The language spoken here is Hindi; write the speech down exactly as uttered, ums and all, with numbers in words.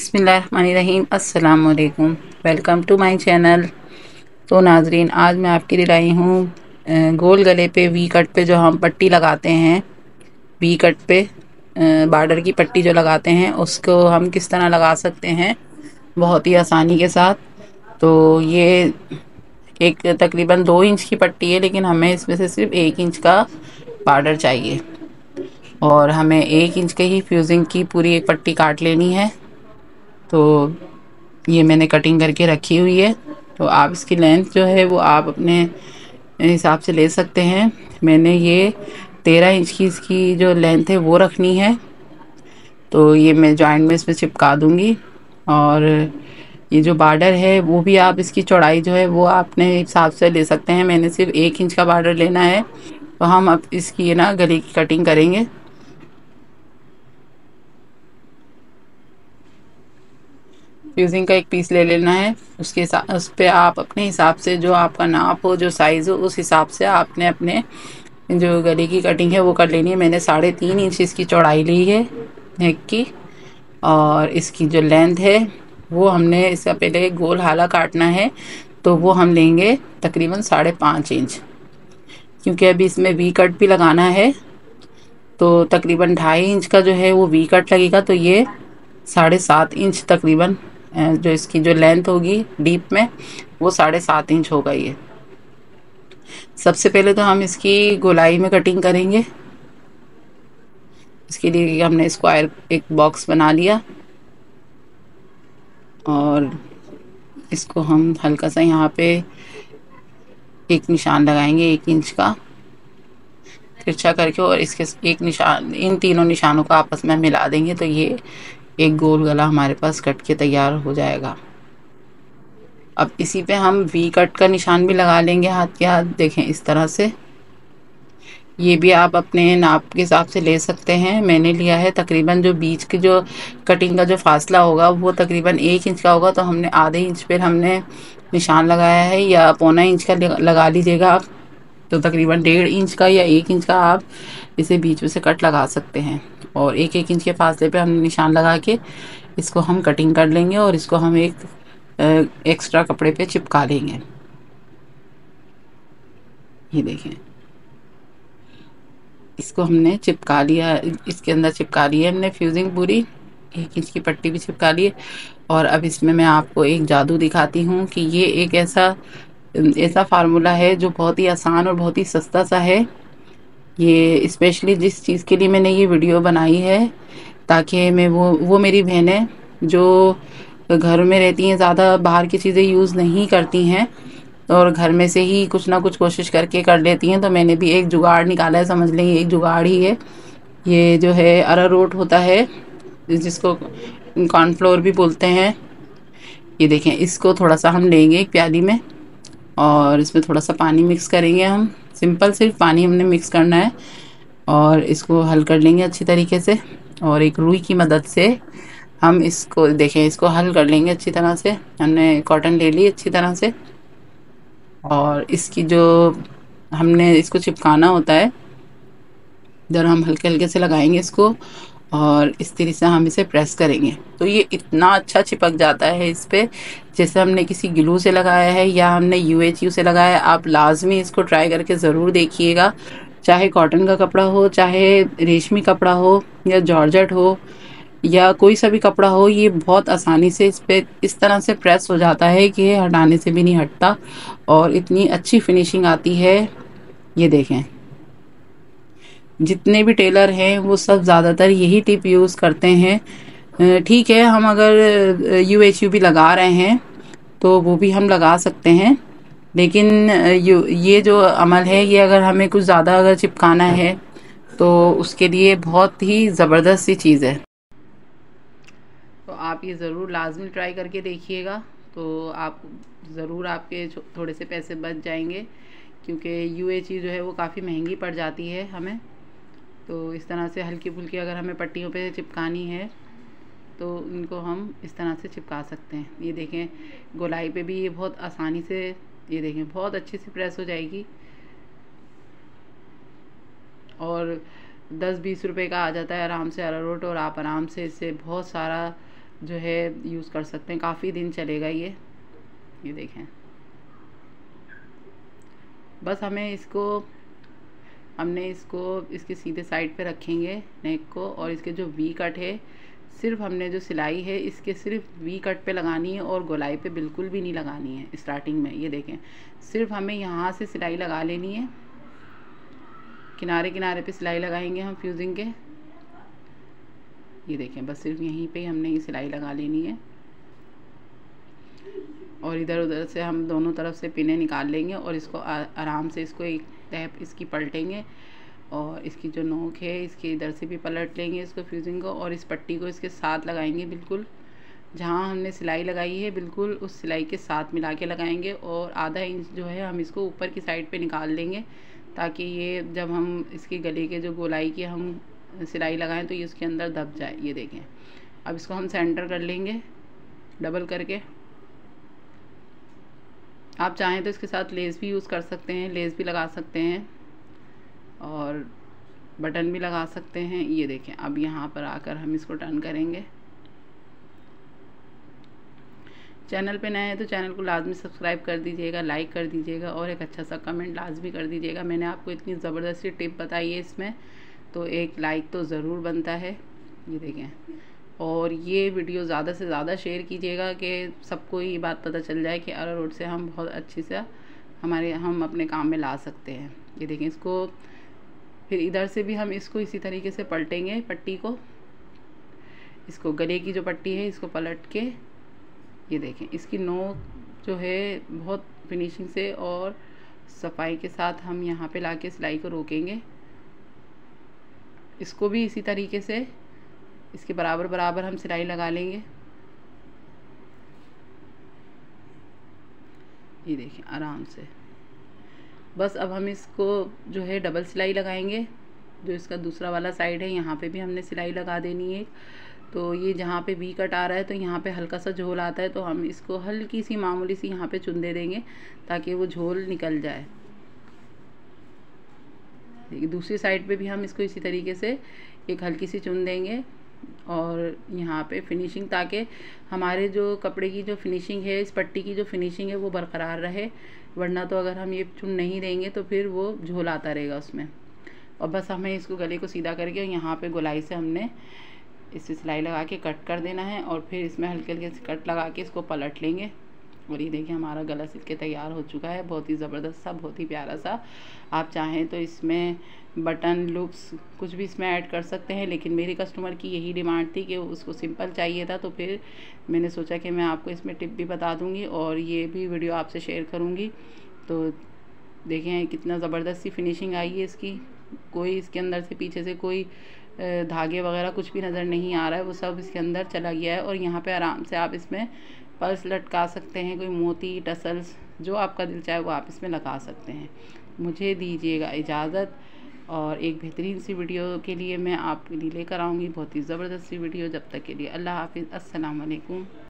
बिस्मिल्लाहिर्रहमानिर्रहीम। अस्सलाम वालेकुम। Welcome to my channel. तो नाजरीन, आज मैं आपके लिए लाई हूँ गोल गले पे वी कट पे जो हम पट्टी लगाते हैं, वी कट पे बॉर्डर की पट्टी जो लगाते हैं उसको हम किस तरह लगा सकते हैं बहुत ही आसानी के साथ। तो ये एक तकरीबन दो इंच की पट्टी है, लेकिन हमें इसमें से सिर्फ एक इंच का बॉर्डर चाहिए और हमें एक इंच के ही फ्यूजिंग की पूरी एक पट्टी काट लेनी है। तो ये मैंने कटिंग करके रखी हुई है। तो आप इसकी लेंथ जो है वो आप अपने हिसाब से ले सकते हैं। मैंने ये तेरह इंच की इसकी जो लेंथ है वो रखनी है। तो ये मैं जॉइंट में इसमें चिपका दूंगी। और ये जो बॉर्डर है वो भी आप इसकी चौड़ाई जो है वो अपने हिसाब से ले सकते हैं। मैंने सिर्फ एक इंच का बॉर्डर लेना है। तो हम अब इसकी ना गले की कटिंग करेंगे। फ्यूजिंग का एक पीस ले लेना है, उसके साथ उस पर आप अपने हिसाब से जो आपका नाप हो, जो साइज़ हो, उस हिसाब से आपने अपने जो गले की कटिंग है वो कर लेनी है। मैंने साढ़े तीन इंच इसकी चौड़ाई ली है नेक की, और इसकी जो लेंथ है वो हमने इसका पहले गोल हाला काटना है। तो वो हम लेंगे तकरीबन साढ़े पाँच इंच, क्योंकि अभी इसमें वी कट भी लगाना है। तो तकरीबन ढाई इंच का जो है वो वी कट लगेगा। तो ये साढ़े सात इंच तकरीबन जो इसकी जो लेंथ होगी डीप में वो साढ़े सात इंच होगा। ये सबसे पहले तो हम इसकी गोलाई में कटिंग करेंगे। इसके लिए हमने स्क्वायर एक बॉक्स बना लिया और इसको हम हल्का सा यहाँ पे एक निशान लगाएंगे एक इंच का तिरछा करके, और इसके एक निशान, इन तीनों निशानों को आपस में मिला देंगे। तो ये एक गोल गला हमारे पास कट के तैयार हो जाएगा। अब इसी पे हम वी कट का निशान भी लगा लेंगे हाथ के हाथ। देखें इस तरह से, ये भी आप अपने नाप के हिसाब से ले सकते हैं। मैंने लिया है तकरीबन जो बीच की जो कटिंग का जो फासला होगा वो तकरीबन एक इंच का होगा। तो हमने आधे इंच पर हमने निशान लगाया है, या पौना इंच का लगा लीजिएगा आप। तो तकरीबन डेढ़ इंच का या एक इंच का आप इसे बीच में से कट लगा सकते हैं। और एक एक इंच के फासले पे हमने निशान लगा के इसको हम कटिंग कर लेंगे और इसको हम एक एक्स्ट्रा कपड़े पे चिपका लेंगे। ये देखें, इसको हमने चिपका लिया, इसके अंदर चिपका लिया हमने फ्यूजिंग पूरी, एक इंच की पट्टी भी चिपका ली है। और अब इसमें मैं आपको एक जादू दिखाती हूँ कि ये एक ऐसा ऐसा फार्मूला है जो बहुत ही आसान और बहुत ही सस्ता सा है। ये स्पेशली जिस चीज़ के लिए मैंने ये वीडियो बनाई है, ताकि मैं वो वो मेरी बहनें जो घर में रहती हैं, ज़्यादा बाहर की चीज़ें यूज़ नहीं करती हैं और घर में से ही कुछ ना कुछ कोशिश करके कर लेती हैं। तो मैंने भी एक जुगाड़ निकाला है, समझ लें एक जुगाड़ ही है। ये जो है अरारोट होता है, जिसको कॉर्नफ्लोर भी बोलते हैं। ये देखें, इसको थोड़ा सा हम लेंगे एक प्याली में और इसमें थोड़ा सा पानी मिक्स करेंगे। हम सिंपल सिर्फ पानी हमने मिक्स करना है और इसको हल कर लेंगे अच्छी तरीके से। और एक रुई की मदद से हम इसको देखें इसको हल कर लेंगे अच्छी तरह से। हमने कॉटन ले ली अच्छी तरह से, और इसकी जो हमने इसको चिपकाना होता है, जब हम हल्के हल्के से लगाएंगे इसको और इस तरह से हम इसे प्रेस करेंगे तो ये इतना अच्छा चिपक जाता है इस पे, जैसे हमने किसी ग्लू से लगाया है या हमने यू एच यू से लगाया है। आप लाजमी इसको ट्राई करके ज़रूर देखिएगा। चाहे कॉटन का कपड़ा हो, चाहे रेशमी कपड़ा हो, या जॉर्जेट हो, या कोई सा भी कपड़ा हो, ये बहुत आसानी से इस पे इस तरह से प्रेस हो जाता है कि हटाने से भी नहीं हटता और इतनी अच्छी फिनिशिंग आती है। ये देखें, जितने भी टेलर हैं वो सब ज़्यादातर यही टिप यूज़ करते हैं। ठीक है, हम अगर यू एच यू भी लगा रहे हैं तो वो भी हम लगा सकते हैं, लेकिन ये जो अमल है ये अगर हमें कुछ ज़्यादा अगर चिपकाना है तो उसके लिए बहुत ही ज़बरदस्त सी चीज़ है। तो आप ये ज़रूर लाजमी ट्राई करके देखिएगा, तो आप ज़रूर आपके थोड़े से पैसे बच जाएंगे, क्योंकि यू एच यू जो है वो काफ़ी महंगी पड़ जाती है हमें। तो इस तरह से हल्की फुल्की अगर हमें पट्टियों पे चिपकानी है तो इनको हम इस तरह से चिपका सकते हैं। ये देखें, गोलाई पे भी ये बहुत आसानी से, ये देखें, बहुत अच्छे से प्रेस हो जाएगी और दस बीस रुपए का आ जाता है आराम से अरारोट, और आप आराम से इससे बहुत सारा जो है यूज़ कर सकते हैं, काफ़ी दिन चलेगा ये। ये देखें, बस हमें इसको हमने इसको इसके सीधे साइड पे रखेंगे नेक को, और इसके जो वी कट है सिर्फ हमने जो सिलाई है इसके सिर्फ वी कट पे लगानी है और गोलाई पे बिल्कुल भी नहीं लगानी है स्टार्टिंग में। ये देखें, सिर्फ हमें यहाँ से सिलाई लगा लेनी है, किनारे किनारे पे सिलाई लगाएंगे हम फ्यूजिंग के। ये देखें, बस सिर्फ यहीं पे हमने ये सिलाई लगा लेनी है, और इधर उधर से हम दोनों तरफ से पिने निकाल लेंगे और इसको आराम से इसको एक टैप इसकी पलटेंगे, और इसकी जो नोक है इसके इधर से भी पलट लेंगे इसको फ्यूजिंग को, और इस पट्टी को इसके साथ लगाएंगे, बिल्कुल जहाँ हमने सिलाई लगाई है बिल्कुल उस सिलाई के साथ मिला के लगाएंगे, और आधा इंच जो है हम इसको ऊपर की साइड पे निकाल लेंगे, ताकि ये जब हम इसके गले के जो गोलाई की हम सिलाई लगाएं तो ये उसके अंदर दब जाए। ये देखें, अब इसको हम सेंटर कर लेंगे डबल करके। आप चाहें तो इसके साथ लेस भी यूज़ कर सकते हैं, लेस भी लगा सकते हैं और बटन भी लगा सकते हैं। ये देखें, अब यहाँ पर आकर हम इसको टर्न करेंगे। चैनल पे नए हैं तो चैनल को लाजमी सब्सक्राइब कर दीजिएगा, लाइक कर दीजिएगा और एक अच्छा सा कमेंट लाजमी कर दीजिएगा। मैंने आपको इतनी ज़बरदस्ती टिप बताई है इसमें, तो एक लाइक तो ज़रूर बनता है। ये देखें, और ये वीडियो ज़्यादा से ज़्यादा शेयर कीजिएगा कि सबको ये बात पता चल जाए कि अरारोट से हम बहुत अच्छी से हमारे हम अपने काम में ला सकते हैं। ये देखें, इसको फिर इधर से भी हम इसको इसी तरीके से पलटेंगे पट्टी को, इसको गले की जो पट्टी है इसको पलट के। ये देखें, इसकी नोक जो है बहुत फिनिशिंग से और सफाई के साथ हम यहाँ पे लाके सिलाई को रोकेंगे। इसको भी इसी तरीके से इसके बराबर बराबर हम सिलाई लगा लेंगे। ये देखें, आराम से। बस अब हम इसको जो है डबल सिलाई लगाएंगे, जो इसका दूसरा वाला साइड है यहाँ पे भी हमने सिलाई लगा देनी है। तो ये जहाँ पे वी कट आ रहा है तो यहाँ पे हल्का सा झोल आता है, तो हम इसको हल्की सी मामूली सी यहाँ पे चुन दे देंगे ताकि वो झोल निकल जाए। देखिए, दूसरी साइड पे भी हम इसको इसी तरीके से एक हल्की सी चुन देंगे, और यहाँ पे फिनिशिंग, ताकि हमारे जो कपड़े की जो फिनिशिंग है, इस पट्टी की जो फिनिशिंग है वो बरकरार रहे, वरना तो अगर हम ये चुन नहीं देंगे तो फिर वो झोल आता रहेगा उसमें। और बस हमें इसको गले को सीधा करके यहाँ पे गोलाई से हमने इसे सिलाई लगा के कट कर देना है, और फिर इसमें हल्के हल्के से कट लगा के इसको पलट लेंगे। और ये देखिए, हमारा गला सिल के तैयार हो चुका है, बहुत ही ज़बरदस्त सा, बहुत ही प्यारा सा। आप चाहें तो इसमें बटन लूप्स कुछ भी इसमें ऐड कर सकते हैं, लेकिन मेरे कस्टमर की यही डिमांड थी कि उसको सिंपल चाहिए था, तो फिर मैंने सोचा कि मैं आपको इसमें टिप भी बता दूंगी और ये भी वीडियो आपसे शेयर करूंगी। तो देखें कितना ज़बरदस्त सी फिनिशिंग आई है इसकी, कोई इसके अंदर से पीछे से कोई धागे वगैरह कुछ भी नज़र नहीं आ रहा है, वो सब इसके अंदर चला गया है। और यहाँ पे आराम से आप इसमें पर्स लटका सकते हैं, कोई मोती टसल्स जो आपका दिल चाहे वो आप इसमें लगा सकते हैं। मुझे दीजिएगा इजाज़त, और एक बेहतरीन सी वीडियो के लिए मैं आपके लिए लेकर आऊँगी, बहुत ही ज़बरदस्त सी वीडियो। जब तक के लिए अल्लाह हाफिज़, अस्सलाम वालेकुम।